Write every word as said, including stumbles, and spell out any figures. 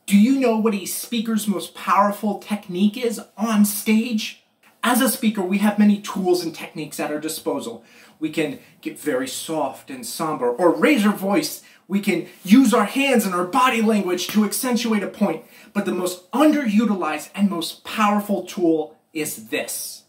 Do you know what a speaker's most powerful technique is on stage? As a speaker, we have many tools and techniques at our disposal. We can get very soft and somber or raise our voice. We can use our hands and our body language to accentuate a point. But the most underutilized and most powerful tool is this.